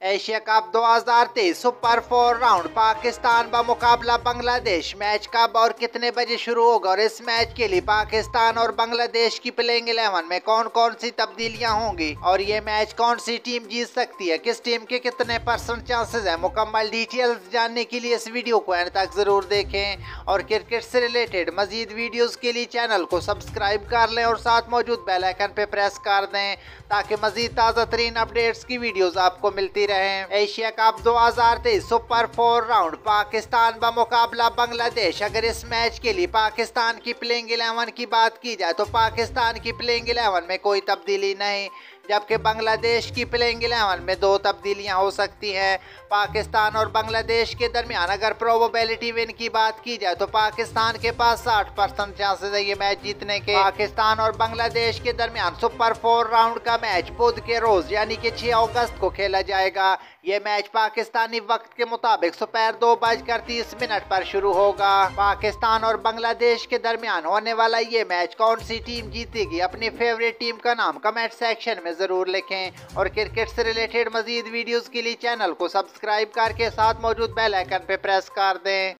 Asia cup 2023 super 4 round Pakistan व मुकाबला Bangladesh. Match कब और कितने बजे शुरू होगा और इस मैच के लिए पाकिस्तान और बांग्लादेश की प्लेइंग 11 में कौन कौन सी तब्दीलियां होंगी और ये मैच कौन सी टीम जीत सकती है, किस टीम के कितने % चांसेस है। मुकम्मल डिटेल्स जानने के लिए इस वीडियो को एंड तक जरूर देखें और क्रिकेट से रिलेटेड मजीद वीडियोस के लिए चैनल को सब्सक्राइब कर लें और साथ मौजूद बेल आइकन पे प्रेस कर दें ताकि मजीद ताज़ा तरीन अपडेट्स की वीडियोस आपको मिलती रहे। Asia cup 2023 super 4 round Pakistan व मुकाबला बांग्लादेश। अगर इस मैच के लिए पाकिस्तान की प्लेइंग 11 की बात की जाए तो पाकिस्तान की प्लेइंग 11 में कोई तब्दीली नहीं, जबकि बांग्लादेश की प्लेइंग 11 में 2 तब्दीलियां हो सकती हैं। पाकिस्तान और बांग्लादेश के दरमियान अगर प्रोबेबिलिटी विन की बात की जाए तो पाकिस्तान के पास 60% चांसेस है ये मैच जीतने के। पाकिस्तान और बांग्लादेश के दरमियान सुपर 4 राउंड का मैच बुध के रोज यानी कि 6 अगस्त को खेला जाएगा। ये मैच पाकिस्तानी वक्त के मुताबिक दोपहर 2:30 पर शुरू होगा। पाकिस्तान और बांग्लादेश के दरमियान होने वाला ये मैच कौन सी टीम जीतेगी, अपनी फेवरेट टीम का नाम कमेंट सेक्शन में जरूर लिखें और क्रिकेट से रिलेटेड मजीद वीडियोस के लिए चैनल को सब्सक्राइब करके साथ मौजूद बेल आइकन पे प्रेस कर दें।